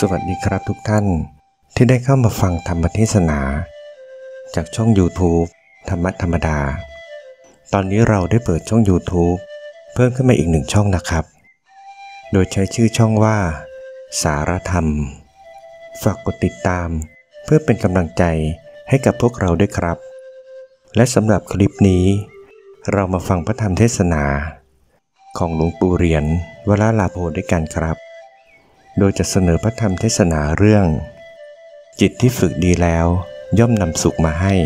สวัสดีครับทุกท่านที่ได้เข้ามาฟังธรรมเทศนาจากช่อง YouTube ธรรมะธรรมดาตอนนี้เราได้เปิดช่อง YouTube เพิ่มขึ้นมาอีก1ช่องนะครับโดยใช้ชื่อช่องว่าสารธรรมฝากกดติดตามเพื่อเป็นกำลังใจให้กับพวกเราด้วยครับและสำหรับคลิปนี้เรามาฟังพระธรรมเทศนาของหลวงปู่เหรียญวราลาโภด้วยกันครับโดยจะเสนอพระธรรมเทศนาเรื่องจิตที่ฝึกดีแล้วย่อมนำสุขมาให้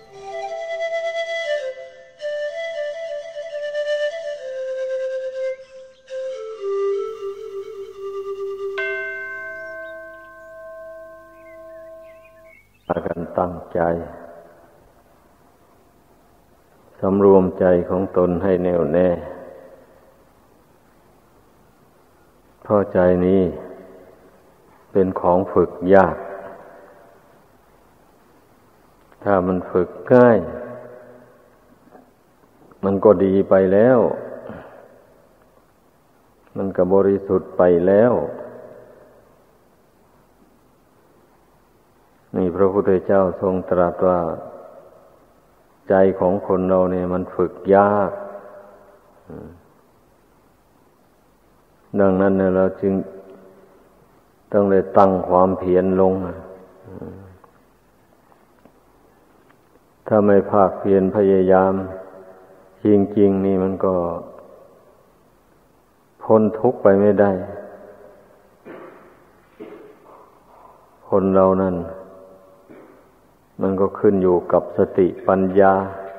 พากันตั้งใจสำรวมใจของตนให้แน่วแน่เพราะใจนี้เป็นของฝึกยากถ้ามันฝึกง่ายมันก็ดีไปแล้วมันก็บริสุทธิ์ไปแล้วนี่พระพุทธเจ้าทรงตรัสว่าใจของคนเราเนี่ยมันฝึกยากดังนั้นเราจึงต้องได้ตั้งความเพียรลงถ้าไม่ภาคเพียรพยายามจริงๆนี่มันก็พ้นทุกข์ไปไม่ได้คนเรานั้นมันก็ขึ้นอยู่กับสติปัญญา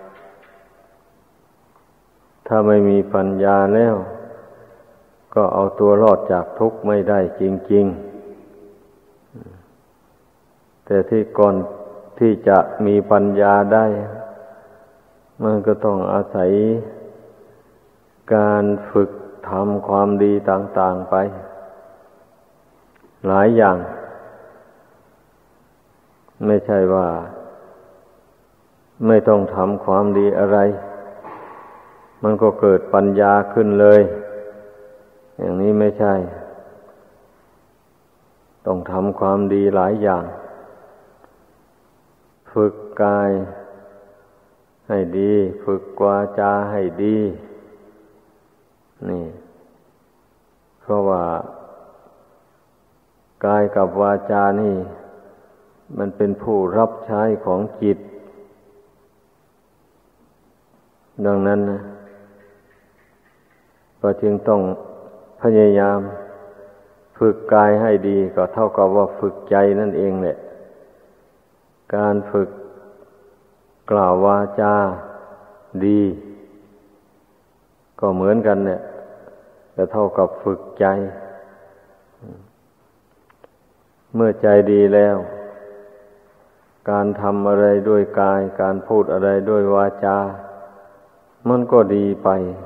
ถ้าไม่มีปัญญาแล้วก็เอาตัวรอดจากทุกข์ไม่ได้จริงๆแต่ที่ก่อนที่จะมีปัญญาได้มันก็ต้องอาศัยการฝึกทำความดีต่างๆไปหลายอย่างไม่ใช่ว่าไม่ต้องทำความดีอะไรมันก็เกิดปัญญาขึ้นเลยอย่างนี้ไม่ใช่ต้องทำความดีหลายอย่างฝึกกายให้ดีฝึกวาจาให้ดีนี่เพราะว่ากายกับวาจานี่มันเป็นผู้รับใช้ของจิตดังนั้นนะก็จึงต้องพยายามฝึกกายให้ดีก็เท่ากับว่าฝึกใจนั่นเองแหละการฝึกกล่าววาจาดีก็เหมือนกันเนี่ยก็เท่ากับฝึกใจเมื่อใจดีแล้วการทำอะไรด้วยกายการพูดอะไรด้วยวาจามันก็ดีไป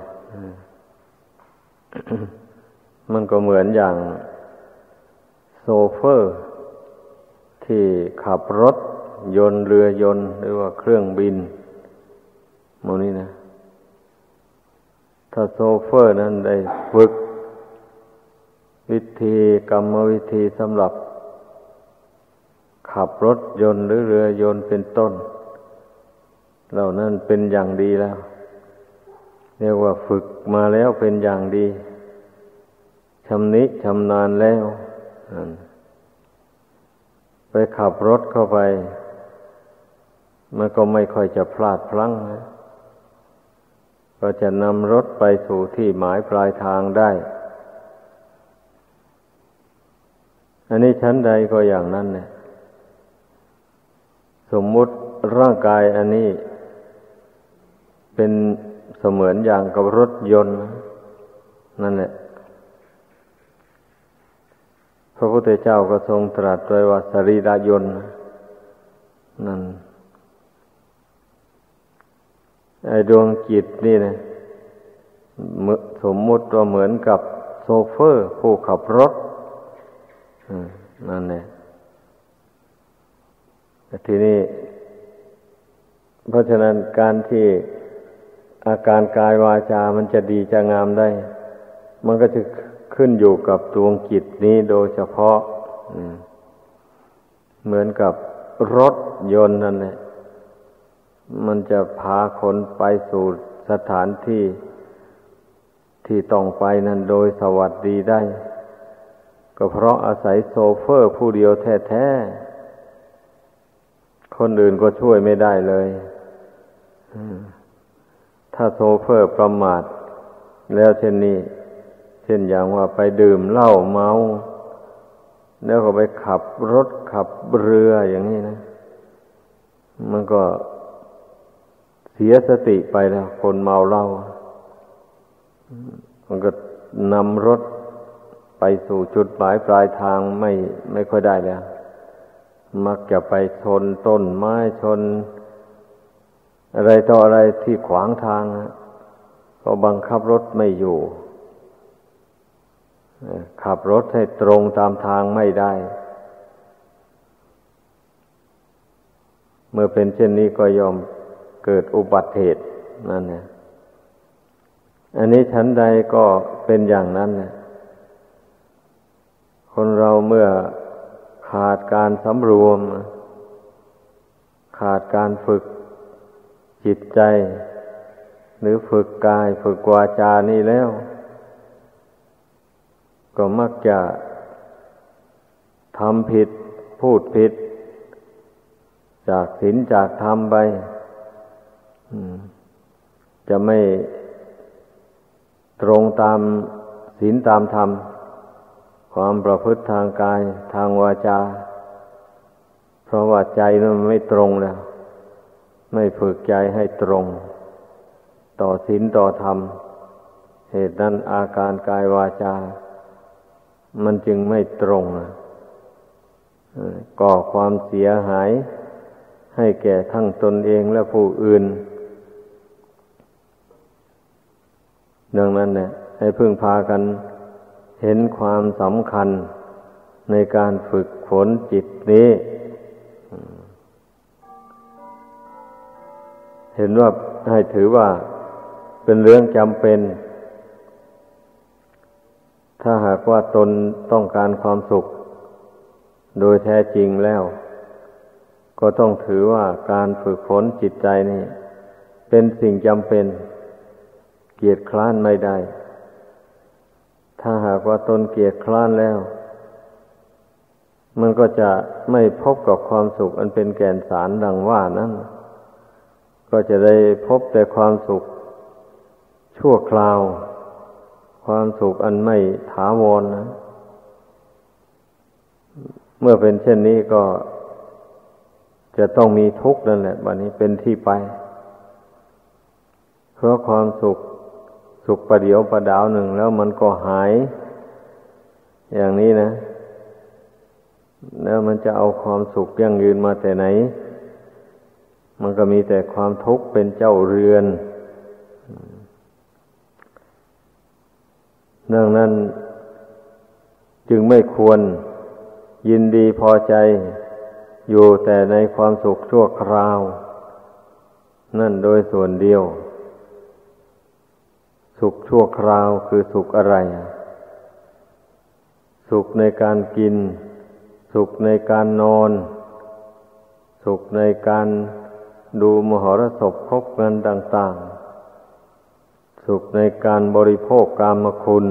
มันก็เหมือนอย่างโชเฟอร์ที่ขับรถยนต์เรือยนต์หรือว่าเครื่องบินโมนี้นะถ้าโชเฟอร์นั้นได้ฝึกวิธีกรรมวิธีสำหรับขับรถยนต์หรือเรือยนต์เป็นต้นเหล่านั้นเป็นอย่างดีแล้วเรียกว่าฝึกมาแล้วเป็นอย่างดีชำนิชำนาญแล้วไปขับรถเข้าไปมันก็ไม่ค่อยจะพลาดพลั้งนะก็จะนำรถไปสู่ที่หมายปลายทางได้อันนี้ชั้นใดก็อย่างนั้นเนี่ยสมมุติร่างกายอันนี้เป็นเสมือนอย่างกับรถยนต์นั่นแหละพระพุทธเจ้าก็ทรงตรัสไว้ว่าสรีระยนต์นั่นไอ้ดวงจิตนี่นะสมมุติว่าเหมือนกับโชเฟอร์ผู้ขับรถนั่นแหละทีนี้เพราะฉะนั้นการที่อาการกายวาจามันจะดีจะงามได้มันก็จะขึ้นอยู่กับดวงจิตนี้โดยเฉพาะเหมือนกับรถยนต์นั่นแหละมันจะพาคนไปสู่สถานที่ที่ต้องไปนั้นโดยสวัสดีได้ก็เพราะอาศัยโชเฟอร์ผู้เดียวแท้ๆคนอื่นก็ช่วยไม่ได้เลยถ้าโชเฟอร์ประมาทแล้วเช่นนี้เช่นอย่างว่าไปดื่มเหล้าเมาแล้วก็ไปขับรถขับเรืออย่างนี้นะมันก็เสียสติไปแล้วคนเมาเหล้ามันก็นำรถไปสู่จุดหมายปลายทางไม่ค่อยได้แล้วมักจะไปชนต้นไม้ชนอะไรต่ออะไรที่ขวางทางก็บังคับรถไม่อยู่ขับรถให้ตรงตามทางไม่ได้เมื่อเป็นเช่นนี้ก็ยอมเกิดอุบัติเหตุนั่นแหละอันนี้ฉันใดก็เป็นอย่างนั้นนะคนเราเมื่อขาดการสำรวมขาดการฝึกจิตใจหรือฝึกกายฝึกวาจานี่แล้วก็มักจะทำผิดพูดผิดจากศีลจากธรรมไปจะไม่ตรงตามศีลตามธรรมความประพฤติทางกายทางวาจาเพราะว่าใจมันไม่ตรงแล้วไม่ฝึกใจให้ตรงต่อศีลต่อธรรมเหตุนั้นอาการกายวาจามันจึงไม่ตรงก่อความเสียหายให้แก่ทั้งตนเองและผู้อื่นดังนั้นเนี่ยให้พึ่งพากันเห็นความสำคัญในการฝึกฝนจิตนี้เห็นว่าให้ถือว่าเป็นเรื่องจำเป็นถ้าหากว่าตนต้องการความสุขโดยแท้จริงแล้วก็ต้องถือว่าการฝึกฝนจิตใจนี่เป็นสิ่งจำเป็นเกียจคร้านไม่ได้ถ้าหากว่าตนเกียจคร้านแล้วมันก็จะไม่พบกับความสุขอันเป็นแก่นสารดังว่านั้นก็จะได้พบแต่ความสุขชั่วคราวความสุขอันไม่ถาวรนะเมื่อเป็นเช่นนี้ก็จะต้องมีทุกข์นั่นแหละบัดนี้เป็นที่ไปเพราะความสุขประเดี๋ยวประดาวหนึ่งแล้วมันก็หายอย่างนี้นะแล้วมันจะเอาความสุขยั่งยืนมาแต่ไหนมันก็มีแต่ความทุกข์เป็นเจ้าเรือนดังนั้นจึงไม่ควรยินดีพอใจอยู่แต่ในความสุขชั่วคราวนั่นโดยส่วนเดียวสุขชั่วคราวคือสุขอะไรสุขในการกินสุขในการนอนสุขในการดูมหรสพคบเงินต่างๆสุขในการบริโภคกามคุณ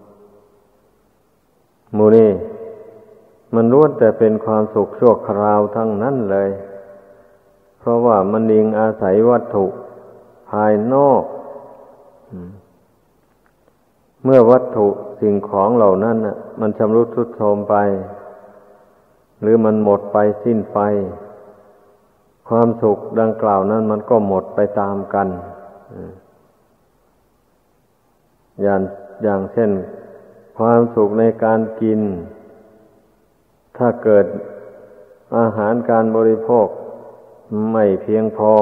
หมู่นี้มันล้วนแต่เป็นความสุขชั่วคราวทั้งนั้นเลยเพราะว่ามันอิงอาศัยวัตถุภายนอกเมื่อวัตถุสิ่งของเหล่านั้นน่ะมันชำรุดทรุดโทรมไปหรือมันหมดไปสิ้นไปความสุขดังกล่าวนั้นมันก็หมดไปตามกันอย่างเช่นความสุขในการกินถ้าเกิดอาหารการบริโภคไม่เพียงพอ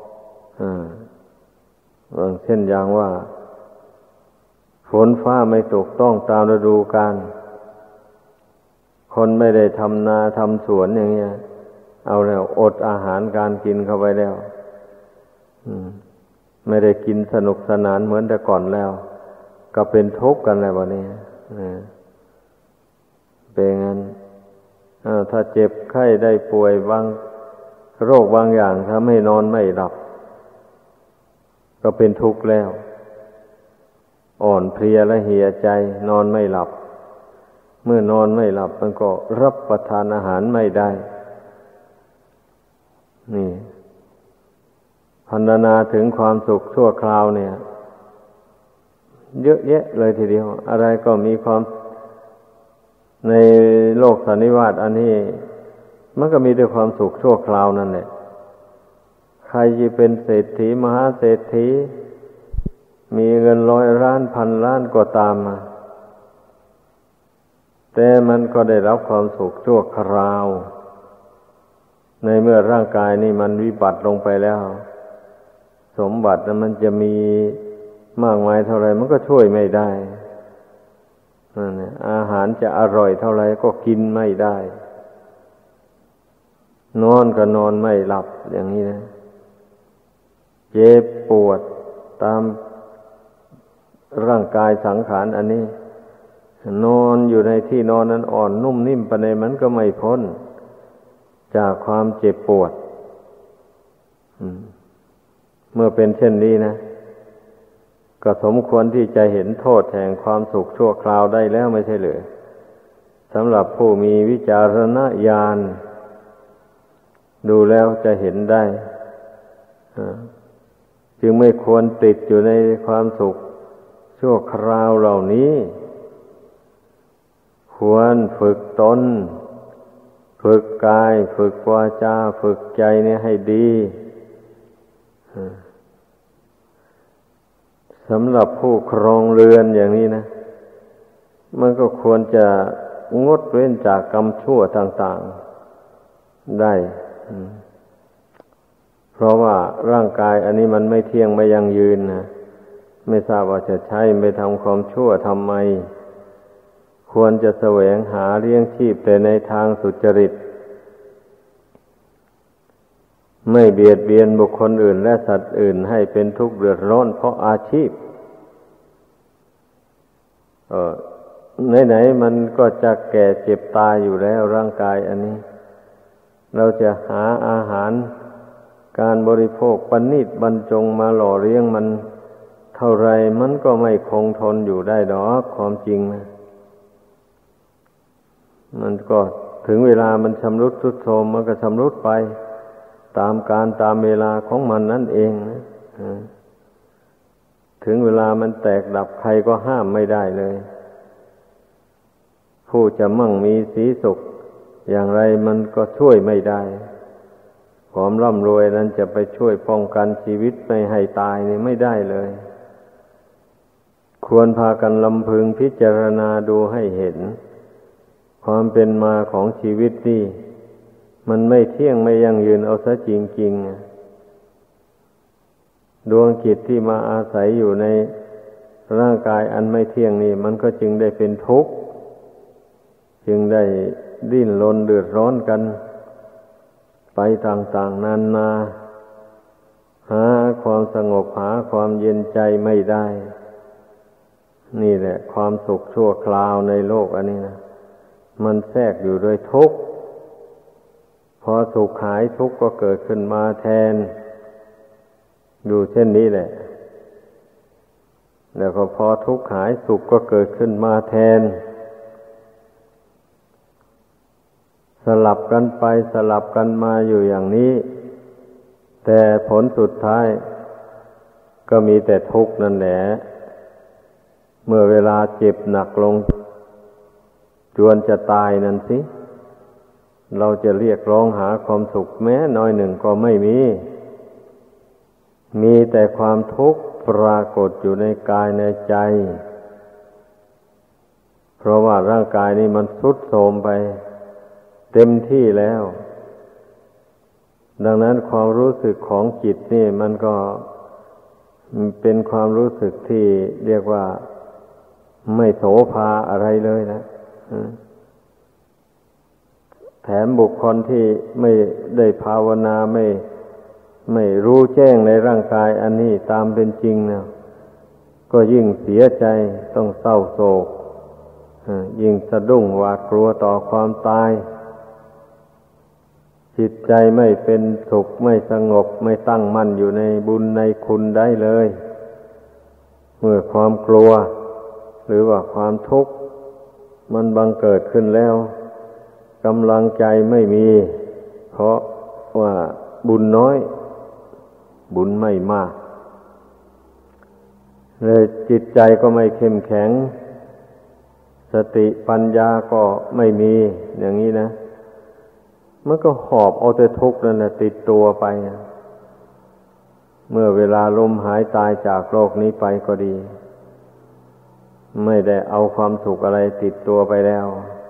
เช่นอย่างว่าฝนฟ้าไม่ตกต้องตามฤดูกาลคนไม่ได้ทำนาทำสวนอย่างเงี้ยเอาแล้วอดอาหารการกินเข้าไปแล้วไม่ได้กินสนุกสนานเหมือนแต่ก่อนแล้วก็เป็นทุกข์กันแล้ววันนี้เป็นงั้นถ้าเจ็บไข้ได้ป่วยบางโรคบางอย่างทำให้นอนไม่หลับก็เป็นทุกข์แล้วอ่อนเพลียและเหี่ยใจนอนไม่หลับเมื่อนอนไม่หลับมันก็รับประทานอาหารไม่ได้นี่พรรณนาถึงความสุขชั่วคราวเนี่ยเยอะแยะเลยทีเดียวอะไรก็มีความในโลกสันนิวาตอันนี้มันก็มีแต่ความสุขชั่วคราวนั่นแหละใครจะเป็นเศรษฐีมหาเศรษฐีมีเงิน100 ล้านพันล้านก็ตามมาแต่มันก็ได้รับความสุขชั่วคราวในเมื่อร่างกายนี่มันวิบัติลงไปแล้วสมบัตินั้นมันจะมีมากมายเท่าไรมันก็ช่วยไม่ได้นั่นแหละอาหารจะอร่อยเท่าไรก็กินไม่ได้นอนก็นอนไม่หลับอย่างนี้นะเจ็บปวดตามร่างกายสังขารอันนี้นอนอยู่ในที่นอนนั้นอ่อนนุ่มนิ่มปานใดมันก็ไม่พ้นจากความเจ็บปวดเมื่อเป็นเช่นนี้นะก็สมควรที่จะเห็นโทษแห่งความสุขชั่วคราวได้แล้วไม่ใช่หรือสำหรับผู้มีวิจารณญาณดูแล้วจะเห็นได้จึงไม่ควรติดอยู่ในความสุขชั่วคราวเหล่านี้ควรฝึกตนฝึกกายฝึกวาจาฝึกใจเนี่ยให้ดีสำหรับผู้ครองเรือนอย่างนี้นะมันก็ควรจะงดเว้นจากกรรมชั่วต่างๆได้เพราะว่าร่างกายอันนี้มันไม่เที่ยงไม่ยั่งยืนนะไม่ทราบว่าจะใช้ไปทำความชั่วทำไมควรจะแสวงหาเลี้ยงชีพแต่ในทางสุจริตไม่เบียดเบียนบุคคลอื่นและสัตว์อื่นให้เป็นทุกข์เดือดร้อนเพราะอาชีพไหนๆมันก็จะแก่เจ็บตายอยู่แล้วร่างกายอันนี้เราจะหาอาหารการบริโภคประณีตบรรจงมาหล่อเลี้ยงมันเท่าไรมันก็ไม่คงทนอยู่ได้ดอกความจริงนะมันก็ถึงเวลามันชำรุดทรุดโทรมมันก็ชำรุดไปตามกาลตามเวลาของมันนั่นเองนะถึงเวลามันแตกดับใครก็ห้ามไม่ได้เลยผู้จะมั่งมีสีสุขอย่างไรมันก็ช่วยไม่ได้ความร่ำรวยนั้นจะไปช่วยป้องกันชีวิตไม่ให้ตายนี่ไม่ได้เลยควรพากันลำพึงพิจารณาดูให้เห็นความเป็นมาของชีวิตนี่มันไม่เที่ยงไม่ยั่งยืนเอาซะจริงๆดวงจิตที่มาอาศัยอยู่ในร่างกายอันไม่เที่ยงนี่มันก็จึงได้เป็นทุกข์จึงได้ดิ้นรนเดือดร้อนกันไปต่างๆนานาหาความสงบหาความเย็นใจไม่ได้นี่แหละความสุขชั่วคราวในโลกอันนี้นะมันแทรกอยู่ด้วยทุกข์พอสุขหายทุกข์ก็เกิดขึ้นมาแทนอยู่เช่นนี้แหละแล้วก็พอทุกข์หายสุขก็เกิดขึ้นมาแทนสลับกันไปสลับกันมาอยู่อย่างนี้แต่ผลสุดท้ายก็มีแต่ทุกข์นั่นแหละเมื่อเวลาเจ็บหนักลงจวนจะตายนั่นสิเราจะเรียกร้องหาความสุขแม้น้อยหนึ่งก็ไม่มีแต่ความทุกข์ปรากฏอยู่ในกายในใจเพราะว่าร่างกายนี้มันทรุดโทรมไปเต็มที่แล้วดังนั้นความรู้สึกของจิตนี่มันก็เป็นความรู้สึกที่เรียกว่าไม่โสภาอะไรเลยนะแถมบุคคลที่ไม่ได้ภาวนาไม่รู้แจ้งในร่างกายอันนี้ตามเป็นจริงนะก็ยิ่งเสียใจต้องเศร้าโศกยิ่งสะดุ้งหวาดกลัวต่อความตายจิตใจไม่เป็นสุขไม่สงบไม่ตั้งมั่นอยู่ในบุญในคุณได้เลยเมื่อความกลัวหรือว่าความทุกข์มันบังเกิดขึ้นแล้วกำลังใจไม่มีเพราะว่าบุญน้อยบุญไม่มากเลยจิตใจก็ไม่เข้มแข็งสติปัญญาก็ไม่มีอย่างนี้นะมันก็หอบเอาแต่ทุกข์นั่นแหละติดตัวไปเมื่อเวลาลมหายตายจากโลกนี้ไปก็ดีไม่ได้เอาความสุขอะไรติดตัวไปแล้ว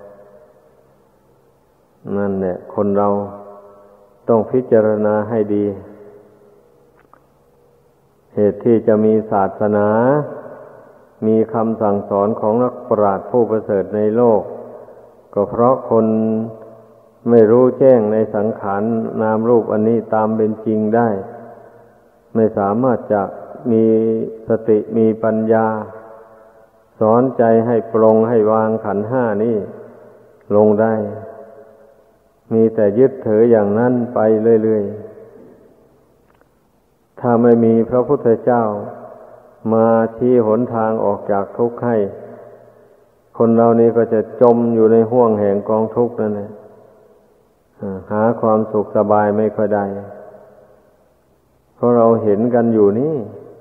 นั่นแหละคนเราต้องพิจารณาให้ดีเหตุที่จะมีศาสนามีคำสั่งสอนของนักปราชญ์ผู้ประเสริฐในโลกก็เพราะคนไม่รู้แจ้งในสังขารนามรูปอันนี้ตามเป็นจริงได้ไม่สามารถจะมีสติมีปัญญาสอนใจให้ปรงให้วางขันธ์ห้านี้ลงได้มีแต่ยึดถืออย่างนั้นไปเรื่อยๆถ้าไม่มีพระพุทธเจ้ามาชี้หนทางออกจากทุกข์ให้คนเรานี้ก็จะจมอยู่ในห้วงแห่งกองทุกข์นั่นแหละหาความสุขสบายไม่ค่อยได้เพราะเราเห็นกันอยู่นี่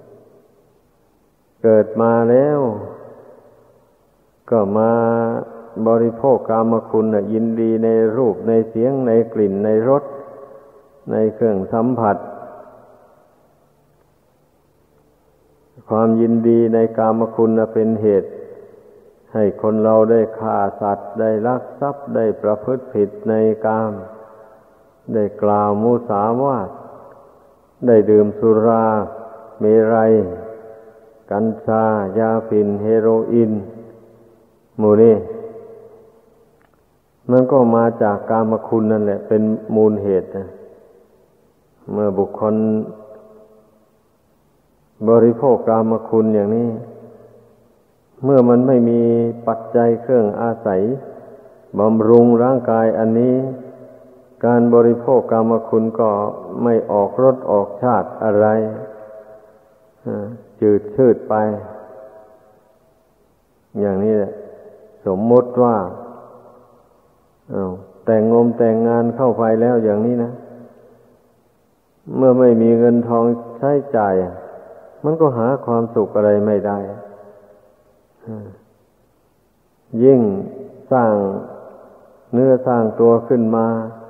เกิดมาแล้วก็มาบริโภคกามคุณยินดีในรูปในเสียงในกลิ่นในรสในเครื่องสัมผัสความยินดีในกามคุณเป็นเหตุให้คนเราได้ฆ่าสัตว์ได้ลักทรัพย์ได้ประพฤติผิดในกามได้กล่าวมุสาวาทได้ดื่มสุราเมรัยกัญชายาฝิ่นเฮโรอีนหมู่นี้มันก็มาจากกามคุณนั่นแหละเป็นมูลเหตุนะเมื่อบุคคลบริโภคกามคุณอย่างนี้เมื่อมันไม่มีปัจจัยเครื่องอาศัยบำรุงร่างกายอันนี้การบริโภคกามคุณก็ไม่ออกรสออกชาติอะไรจืดชืดไปอย่างนี้แหละสมมติว่าแต่งงานเข้าไปแล้วอย่างนี้นะเมื่อไม่มีเงินทองใช้จ่ายมันก็หาความสุขอะไรไม่ได้ยิ่งสร้างเนื้อสร้างตัวขึ้นมา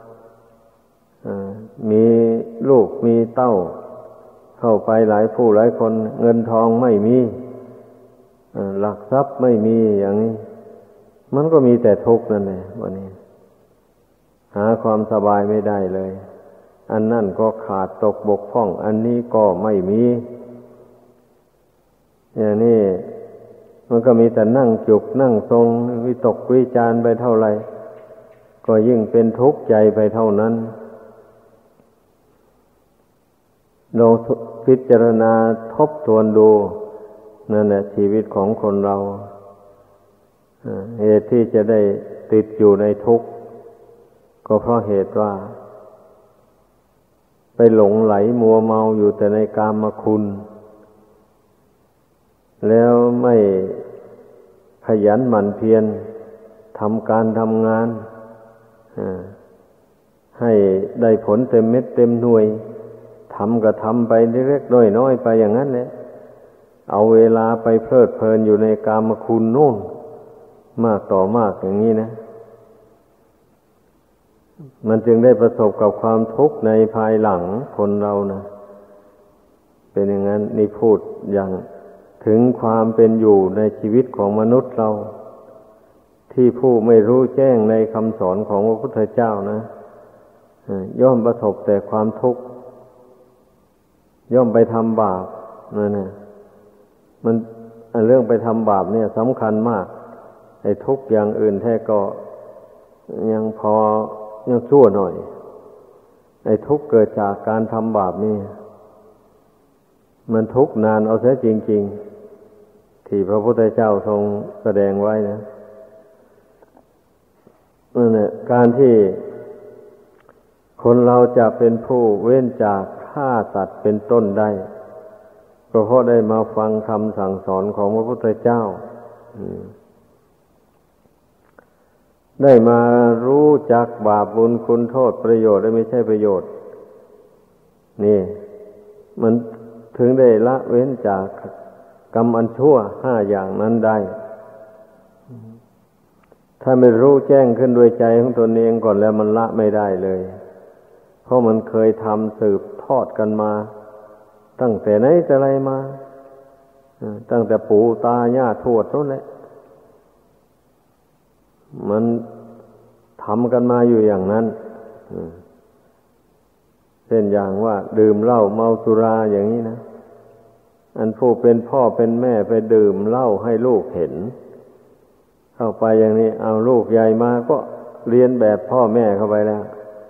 มีลูกมีเต้าเข้าไปหลายผู้หลายคนเงินทองไม่มีหลักทรัพย์ไม่มีอย่างนี้มันก็มีแต่ทุกข์นั่นแหละวันนี้หาความสบายไม่ได้เลยอันนั่นก็ขาดตกบกพร่องอันนี้ก็ไม่มีอย่างนี้มันก็มีแต่นั่งจุกนั่งทรงวิตกวิจารไปเท่าไหร่ก็ยิ่งเป็นทุกข์ใจไปเท่านั้นลองพิจารณาทบทวนดูนั่นแหละชีวิตของคนเราเหตุที่จะได้ติดอยู่ในทุกข์ก็เพราะเหตุว่าไปหลงไหลมัวเมาอยู่แต่ในกามคุณแล้วไม่ขยันหมั่นเพียรทำการทำงานให้ได้ผลเต็มเม็ดเต็มหน่วยทำก็ทำไปเล็กๆน้อยๆไปอย่างนั้นแหละเอาเวลาไปเพลิดเพลินอยู่ในกามคุณนู่นมากต่อมากอย่างนี้นะมันจึงได้ประสบกับความทุกข์ในภายหลังคนเรานะเป็นอย่างนั้นนี่พูดอย่างถึงความเป็นอยู่ในชีวิตของมนุษย์เราที่ผู้ไม่รู้แจ้งในคำสอนของพระพุทธเจ้านะย่อมประสบแต่ความทุกข์ย่อมไปทำบาปนั่นนะมันเรื่องไปทำบาปเนี่ยสำคัญมากไอ้ทุกข์อย่างอื่นแท้ก็ยังพอยังชั่วหน่อยไอ้ทุกข์เกิดจากการทำบาปนี่มันทุกข์นานเอาเสียจริงๆที่พระพุทธเจ้าทรงแสดงไว้นะนั่นแหละการที่คนเราจะเป็นผู้เว้นจากฆ่าสัตว์เป็นต้นได้ก็เพราะได้มาฟังคำสั่งสอนของพระพุทธเจ้าได้มารู้จักบาปบุญคุณโทษประโยชน์และไม่ใช่ประโยชน์นี่มันถึงได้ละเว้นจากกรรมอันชั่ว5อย่างนั้นได้ถ้าไม่รู้แจ้งขึ้นด้วยใจของตนเองก่อนแล้วมันละไม่ได้เลยเพราะมันเคยทำสืบทอดกันมาตั้งแต่ไหนแต่ไรมาตั้งแต่ปู่ตาย่าทวดนั่นแหละมันทำกันมาอยู่อย่างนั้นเช่นอย่างว่าดื่มเหล้าเมาสุราอย่างนี้นะอันผู้เป็นพ่อเป็นแม่ไปดื่มเหล้าให้ลูกเห็นเข้าไปอย่างนี้เอาลูกใหญ่มาก็เรียนแบบพ่อแม่เข้าไปแล้ว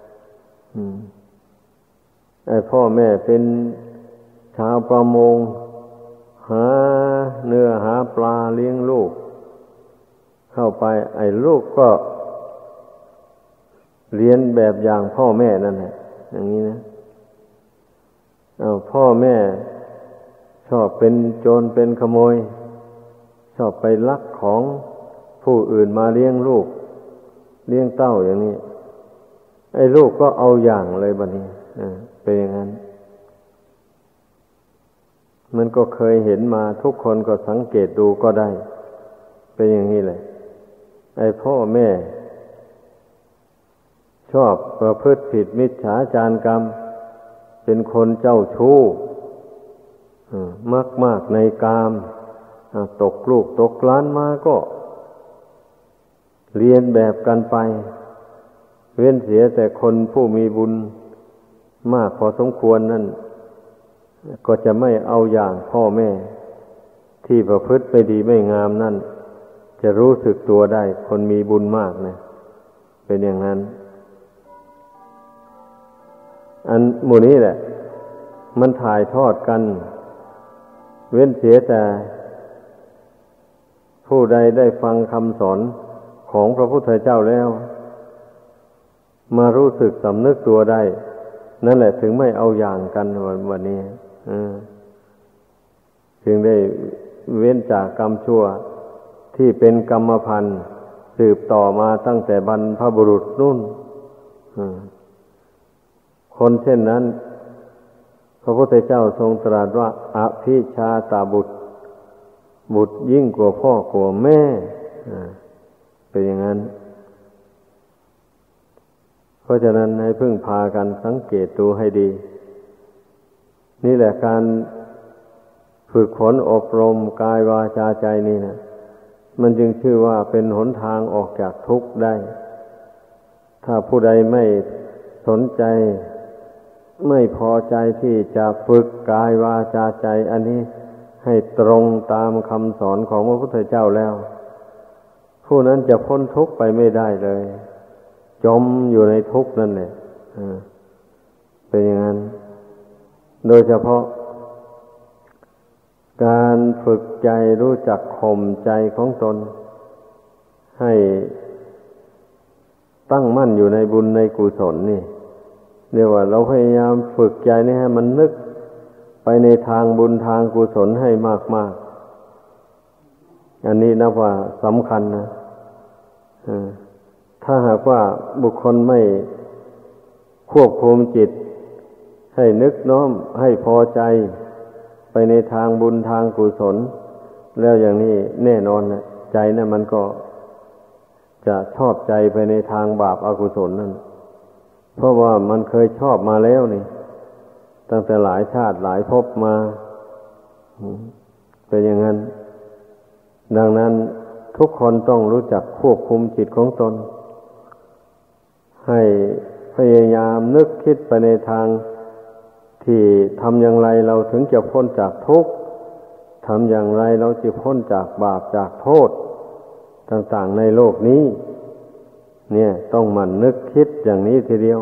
ไอ้พ่อแม่เป็นชาวประมงหาเนื้อหาปลาเลี้ยงลูกเข้าไปไอ้ลูกก็เรียนแบบอย่างพ่อแม่นั่นแหละอย่างนี้นะพ่อแม่ชอบเป็นโจรเป็นขโมยชอบไปลักของผู้อื่นมาเลี้ยงลูกเลี้ยงเต้าอย่างนี้ไอ้ลูกก็เอาอย่างเลยบัดนี้เป็นอย่างนั้นมันก็เคยเห็นมาทุกคนก็สังเกตดูก็ได้เป็นอย่างนี้แหละไอ้พ่อแม่ชอบประพฤติผิดมิจฉาจารกรรมเป็นคนเจ้าชู้มากในกามตกลูกตกหลานมาก็เรียนแบบกันไปเว้นเสียแต่คนผู้มีบุญมากพอสมควรนั่นก็จะไม่เอาอย่างพ่อแม่ที่ประพฤติไม่ดีไม่งามนั่นจะรู้สึกตัวได้คนมีบุญมากนะเป็นอย่างนั้นอันหมู่นี้แหละมันถ่ายทอดกันเว้นเสียแต่ผู้ใดได้ฟังคำสอนของพระพุทธเจ้าแล้วมารู้สึกสำนึกตัวได้นั่นแหละถึงไม่เอาอย่างกันวันนี้จึงได้เว้นจากกรรมชั่วที่เป็นกรรมพันธุ์สืบต่อมาตั้งแต่บรรพบุรุษนู่นคนเช่นนั้นพระพุทธเจ้าทรงตรัสว่าอภิชาตบุตรบุตรยิ่งกว่าพ่อกว่าแม่เป็นอย่างนั้นเพราะฉะนั้นให้พึ่งพากันสังเกตดูให้ดีนี่แหละการฝึกฝนอบรมกายวาจาใจนี่นะมันจึงชื่อว่าเป็นหนทางออกจากทุกข์ได้ถ้าผู้ใดไม่สนใจไม่พอใจที่จะฝึกกายวาจาใจอันนี้ให้ตรงตามคำสอนของพระพุทธเจ้าแล้วผู้นั้นจะพ้นทุกข์ไปไม่ได้เลยจมอยู่ในทุกข์นั่นแหละเป็นอย่างนั้นโดยเฉพาะการฝึกใจรู้จักข่มใจของตนให้ตั้งมั่นอยู่ในบุญในกุศลนี่เรียกว่าเราพยายามฝึกใจนี่ให้มันนึกไปในทางบุญทางกุศลให้มากๆอันนี้นับว่าสำคัญนะถ้าหากว่าบุคคลไม่ควบคุมจิตให้นึกน้อมให้พอใจไปในทางบุญทางกุศลแล้วอย่างนี้แน่นอนนะใจนะมันก็จะชอบใจไปในทางบาปอกุศลนั่นเพราะว่ามันเคยชอบมาแล้วนี่ตั้งแต่หลายชาติหลายภพมาเป็นอย่างนั้นดังนั้นทุกคนต้องรู้จักควบคุมจิตของตนให้พยายามนึกคิดไปในทางที่ทำอย่างไรเราถึงจะพ้นจากทุกข์ทำอย่างไรเราจะพ้นจากบาปจากโทษต่างๆในโลกนี้เนี่ยต้องหมั่นนึกคิดอย่างนี้ทีเดียว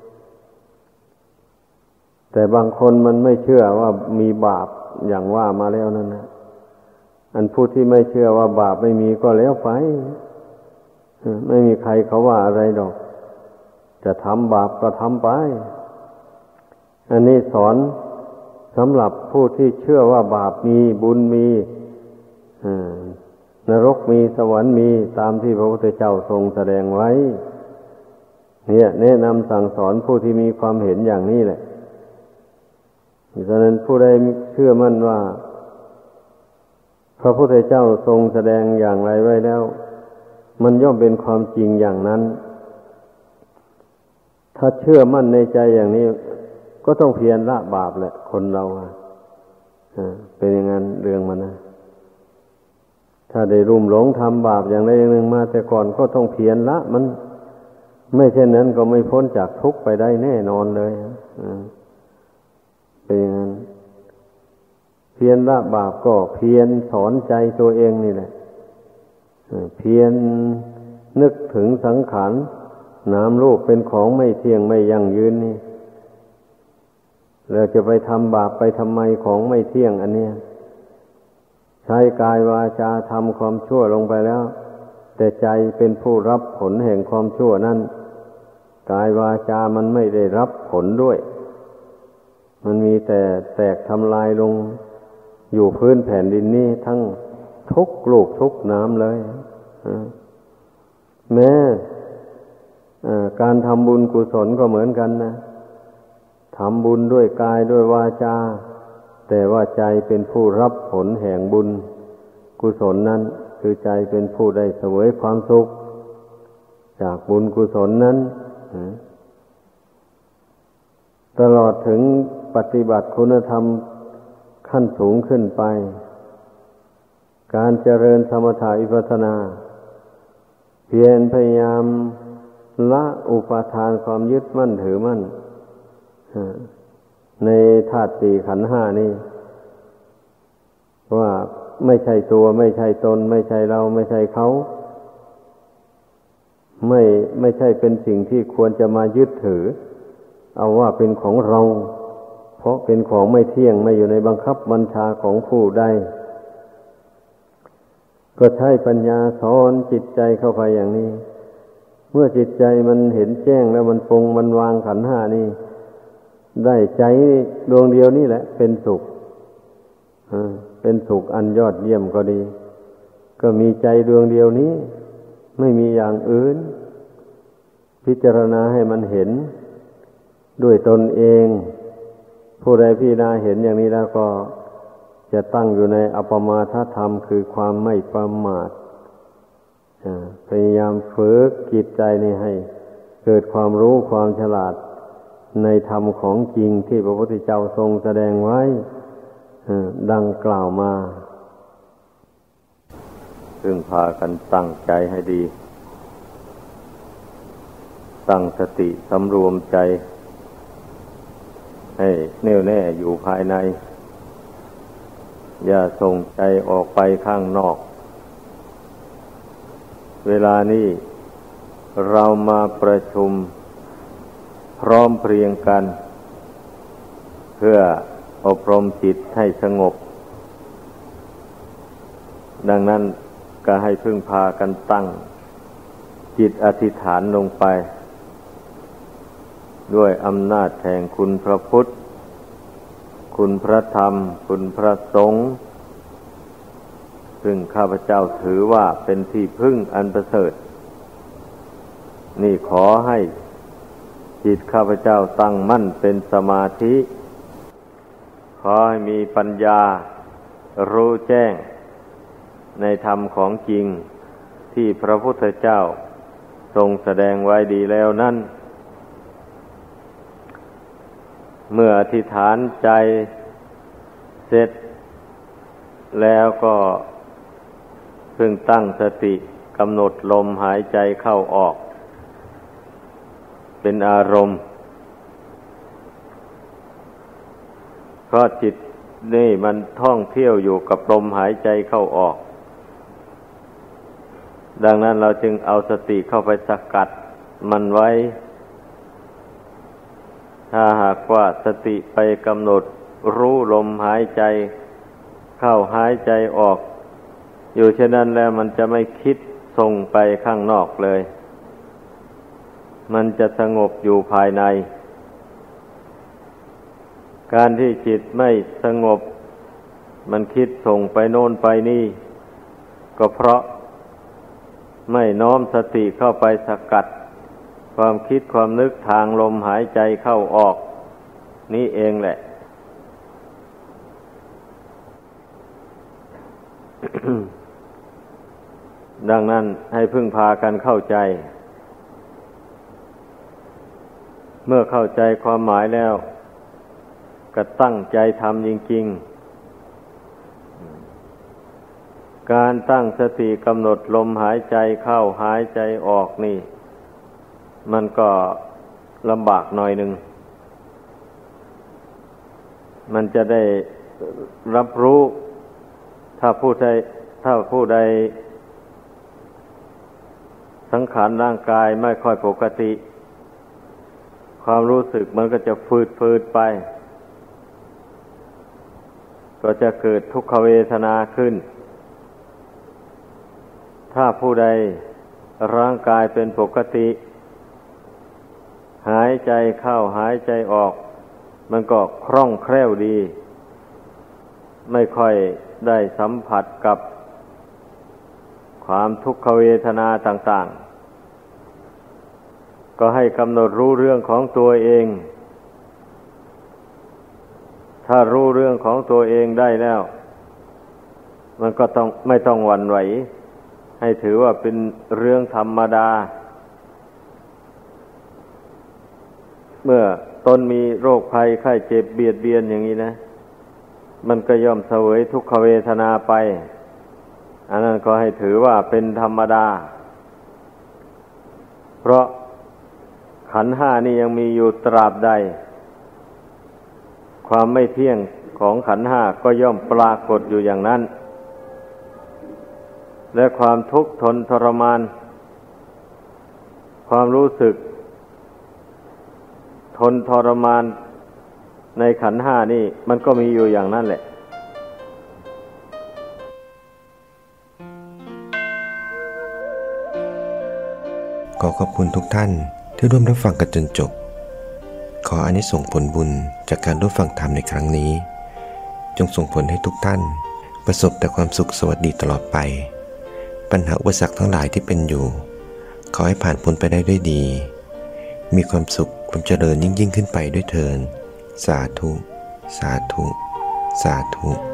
แต่บางคนมันไม่เชื่อว่ามีบาปอย่างว่ามาแล้วนั่นนะอันผู้ที่ไม่เชื่อว่าบาปไม่มีก็แล้วไปไม่มีใครเขาว่าอะไรดอกจะทำบาปก็ทำไปอันนี้สอนสำหรับผู้ที่เชื่อว่าบาปมีบุญมีนรกมีสวรรค์มีตามที่พระพุทธเจ้าทรงแสดงไว้เนี่ยแนะนำสั่งสอนผู้ที่มีความเห็นอย่างนี้แหละฉะนั้นผู้ใดเชื่อมั่นว่าพระพุทธเจ้าทรงแสดงอย่างไรไว้แล้วมันย่อมเป็นความจริงอย่างนั้นถ้าเชื่อมั่นในใจอย่างนี้ก็ต้องเพียรละบาปแหละคนเราเป็นอย่างนั้นเรื่องมันนะถ้าได้รุ่มหลงทำบาปอย่างใดอย่างหนึ่งมาแต่ก่อนก็ต้องเพียรละมันไม่เช่นนั้นก็ไม่พ้นจากทุกข์ไปได้แน่นอนเลยเป็นอย่างนั้นเพียรละบาปก็เพียรสอนใจตัวเองนี่แหละเพียรนึกถึงสังขารนามรูปเป็นของไม่เที่ยงไม่ยั่งยืนนี่เราจะไปทำบาปไปทำไมของไม่เที่ยงอันเนี้ยใช้กายวาจาทำความชั่วลงไปแล้วแต่ใจเป็นผู้รับผลแห่งความชั่วนั้นกายวาจามันไม่ได้รับผลด้วยมันมีแต่แตกทำลายลงอยู่พื้นแผ่นดินนี้ทั้งทุกลูกทุกน้ำเลยแม้การทำบุญกุศลก็เหมือนกันนะทำบุญด้วยกายด้วยวาจาแต่ว่าใจเป็นผู้รับผลแห่งบุญกุศลนั้นคือใจเป็นผู้ได้เสวยความสุขจากบุญกุศลนั้นตลอดถึงปฏิบัติคุณธรรมขั้นสูงขึ้นไปการเจริญสมถะวิปัสสนาเพียรพยายามละอุปาทานความยึดมั่นถือมั่นในธาตุสี่ขันธ์ห้านี่ว่าไม่ใช่ตัวไม่ใช่ตนไม่ใช่เราไม่ใช่เขาไม่ใช่เป็นสิ่งที่ควรจะมายึดถือเอาว่าเป็นของเราเพราะเป็นของไม่เที่ยงไม่อยู่ในบังคับบัญชาของผู้ใดก็ใช้ปัญญาสอนจิตใจเข้าไปอย่างนี้เมื่อจิตใจมันเห็นแจ้งแล้วมันปรงมันวางขันธ์ห้านี่ได้ใจดวงเดียวนี่แหละเป็นสุขเป็นสุขอันยอดเยี่ยมก็ดีก็มีใจดวงเดียวนี้ไม่มีอย่างอื่นพิจารณาให้มันเห็นด้วยตนเองผู้ใดพิจารณาเห็นอย่างนี้แล้วก็จะตั้งอยู่ในอัปปมาทธรรมคือความไม่ประมาทพยายามฝึกจิตใจนี่ให้เกิดความรู้ความฉลาดในธรรมของจริงที่พระพุทธเจ้าทรงแสดงไว้ดังกล่าวมาซึ่งพากันตั้งใจให้ดีตั้งสติสำรวมใจให้แน่วแน่อยู่ภายในอย่าส่งใจออกไปข้างนอกเวลานี้เรามาประชุมพร้อมเพรียงกันเพื่ออบรมจิตให้สงบดังนั้นก็ให้พึ่งพากันตั้งจิตอธิษฐานลงไปด้วยอำนาจแห่งคุณพระพุทธคุณพระธรรมคุณพระสงฆ์ซึ่งข้าพเจ้าถือว่าเป็นที่พึ่งอันประเสริฐนี่ขอให้จิตข้าพเจ้าตั้งมั่นเป็นสมาธิขอให้มีปัญญารู้แจ้งในธรรมของจริงที่พระพุทธเจ้าทรงแสดงไว้ดีแล้วนั่นเมื่ออธิษฐานใจเสร็จแล้วก็พึงตั้งสติกำหนดลมหายใจเข้าออกเป็นอารมณ์เพราะจิตนี่มันท่องเที่ยวอยู่กับลมหายใจเข้าออกดังนั้นเราจึงเอาสติเข้าไปสกัดมันไว้ถ้าหากว่าสติไปกำหนดรู้ลมหายใจเข้าหายใจออกอยู่เช่นนั้นแล้วมันจะไม่คิดส่งไปข้างนอกเลยมันจะสงบอยู่ภายในการที่จิตไม่สงบมันคิดส่งไปโน่นไปนี่ก็เพราะไม่น้อมสติเข้าไปสกัดความคิดความนึกทางลมหายใจเข้าออกนี่เองแหละ ดังนั้นให้พึ่งพากันเข้าใจเมื่อเข้าใจความหมายแล้วก็ตั้งใจทำจริงๆการตั้งสติกำหนดลมหายใจเข้าหายใจออกนี่มันก็ลำบากหน่อยหนึ่งมันจะได้รับรู้ถ้าผู้ใดสังขารร่างกายไม่ค่อยปกติความรู้สึกมันก็จะฟืดไปก็จะเกิดทุกขเวทนาขึ้นถ้าผู้ใดร่างกายเป็นปกติหายใจเข้าหายใจออกมันก็คล่องแคล่วดีไม่ค่อยได้สัมผัสกับความทุกขเวทนาต่างๆก็ให้กำหนดรู้เรื่องของตัวเองถ้ารู้เรื่องของตัวเองได้แล้วมันก็ไม่ต้องหวั่นไหวให้ถือว่าเป็นเรื่องธรรมดาเมื่อตนมีโรคภัยไข้เจ็บเบียดเบียนอย่างนี้นะมันก็ย่อมเสวยทุกขเวทนาไปอันนั้นก็ให้ถือว่าเป็นธรรมดาเพราะขันธ์ห้านี่ยังมีอยู่ตราบใดความไม่เที่ยงของขันธ์ห้าก็ย่อมปรากฏอยู่อย่างนั้นและความทุกข์ทนทรมานความรู้สึกทนทรมานในขันธ์ห้านี่มันก็มีอยู่อย่างนั้นแหละขอขอบคุณทุกท่านที่ร่วมรับฟังกันจนจบขออานิสงส์ผลบุญจากการร่วมฟังธรรมในครั้งนี้จงส่งผลให้ทุกท่านประสบแต่ความสุขสวัสดีตลอดไปปัญหาอุปสรรคทั้งหลายที่เป็นอยู่ขอให้ผ่านพ้นไปได้ด้วยดีมีความสุขความเจริญยิ่งขึ้นไปด้วยเถิดสาธุสาธุสาธุ